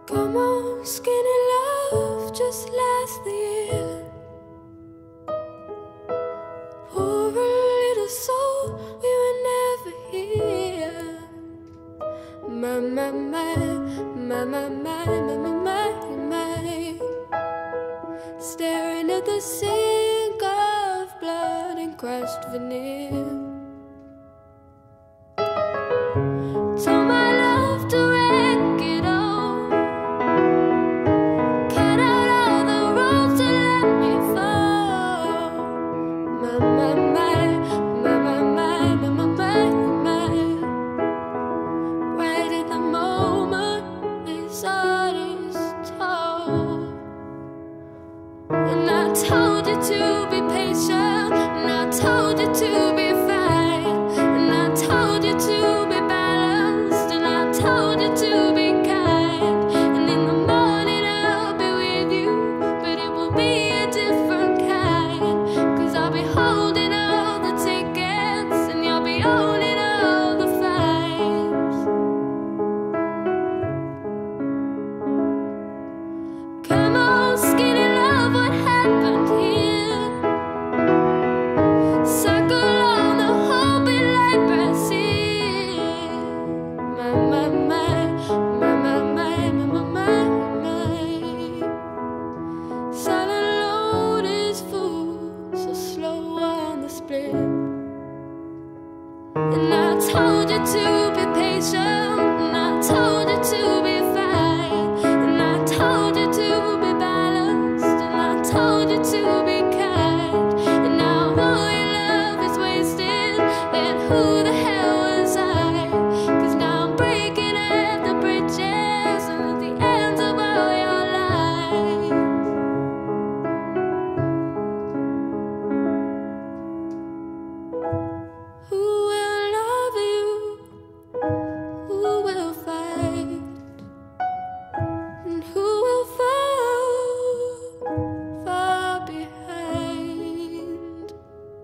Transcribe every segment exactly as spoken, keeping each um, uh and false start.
Come on, skinny love, just last the year. Poor little soul, we were never here. My, my, my, my, my, my, my, my, my, my. Staring at the sink of blood and crushed veneer. Told my love to wreck it all, cut out all the ropes to let me fall. My, my, my, my, my, my, my, my, my, my. Right at the moment his heart is told. And I told you to be patient, and I told you to be fine, and I told you to be balanced, and I told you to be kind. And in the morning I'll be with you, but it will be a different kind. Cause I'll be holding all the tickets, and you'll be owning all the fives. Come on, skinny love, what happened here? Circle on the hope it like Brazil. My, my, my, my, my, my, my, my, my. Silent load is full, so slow on the split. And I told you to be patient, and I told you to be fine, and I told you to be balanced, and I told you to be kind. And now all your love is wasted, then who the hell was I? Cause now I'm breaking at the bridges and at the ends of all your lives. Who will love you? Who will fight? And who will fall far behind?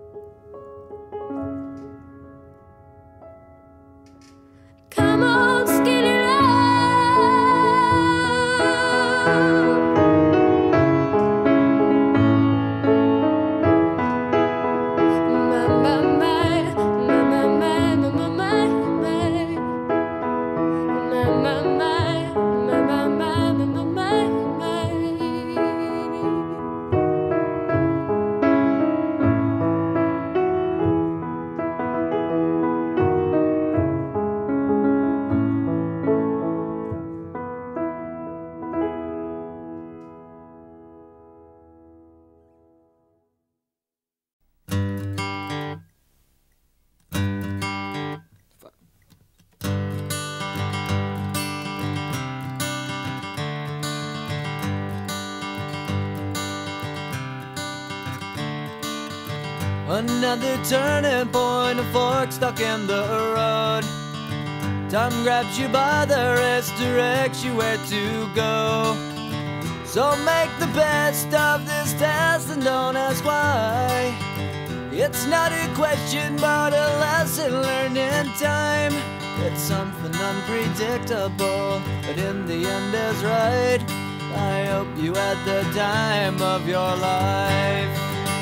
Come on, skinny love. My, my, my, my, my, my, my, my, my, my. My, my, my, my, my, my, my, my, my, my. Another turning point, a fork stuck in the road. Time grabs you by the wrist, directs you where to go. So make the best of this test and don't ask why. It's not a question but a lesson learned in time. It's something unpredictable, but in the end is right. I hope you had the time of your life.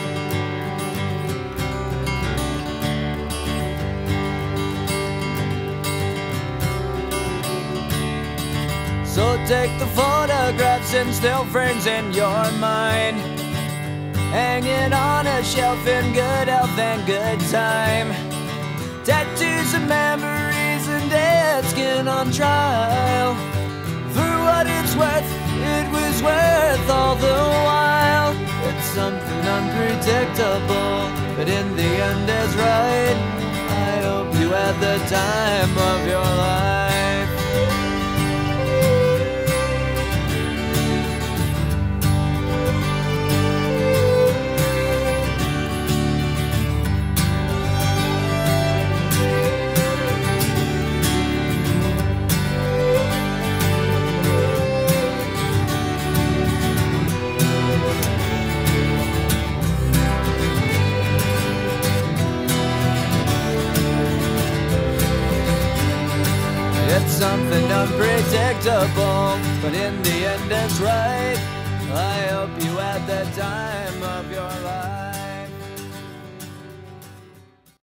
So take the photographs and still frames in your mind, hanging on a shelf in good health and good time. Tattoos of memories and dead skin on trial. For what it's worth, it was worth all the while. It's something unpredictable, but in the end is right. I hope you had the time of your life. It's something unpredictable, but in the end it's right.